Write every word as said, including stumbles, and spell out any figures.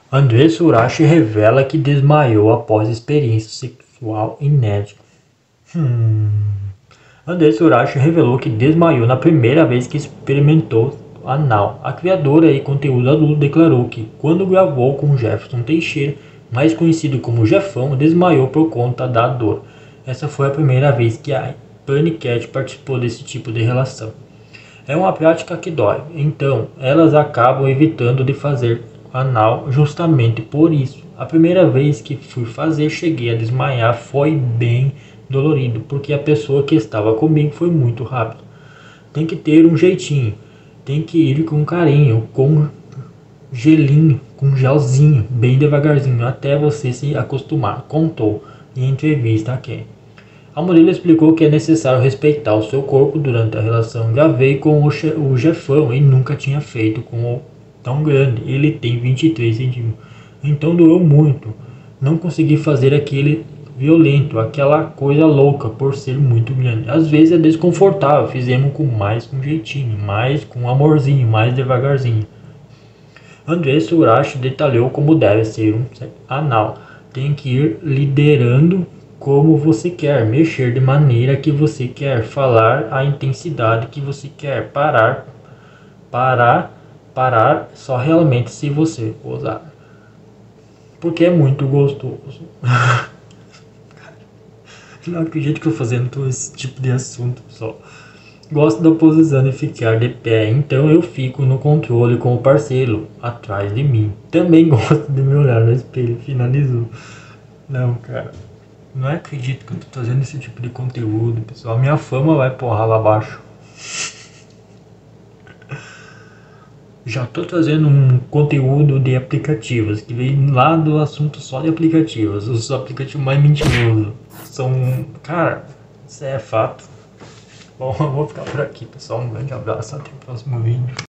Andressa Urach revela que desmaiou após experiência sexual inédita. Hum. Andressa Urach revelou que desmaiou na primeira vez que experimentou anal. A criadora de conteúdo adulto declarou que, quando gravou com Jefferson Teixeira, mais conhecido como Jefão, desmaiou por conta da dor. Essa foi a primeira vez que a Panicat participou desse tipo de relação. É uma prática que dói, então elas acabam evitando de fazer anal justamente por isso. A primeira vez que fui fazer, cheguei a desmaiar, foi bem dolorido, porque a pessoa que estava comigo foi muito rápido. Tem que ter um jeitinho, tem que ir com carinho, com gelinho, com gelzinho, bem devagarzinho, até você se acostumar, contou em entrevista a quem. A modelo explicou que é necessário respeitar o seu corpo durante a relação. Gravei com o, o Jefão e nunca tinha feito com o tão grande. Ele tem vinte e três centímetros. Então doeu muito. Não consegui fazer aquele violento, aquela coisa louca por ser muito grande. Às vezes é desconfortável. Fizemos com mais com jeitinho, mais com amorzinho, mais devagarzinho. Andressa Urach detalhou como deve ser um anal. Tem que ir liderando como você quer, mexer de maneira que você quer, falar a intensidade que você quer, parar, parar, parar só realmente se você usar. Porque é muito gostoso. Não acredito que eu tô fazendo todo esse tipo de assunto, pessoal. Gosto da posição de ficar de pé, então eu fico no controle com o parceiro atrás de mim. Também gosto de me olhar no espelho, finalizou. Não, cara. Não acredito que eu tô trazendo esse tipo de conteúdo, pessoal. Minha fama vai porrar lá abaixo. Já tô trazendo um conteúdo de aplicativos, que vem lá do assunto só de aplicativos. Os aplicativos mais mentirosos são... Cara, isso é fato. Bom, eu vou ficar por aqui, pessoal. Um grande abraço, até o próximo vídeo.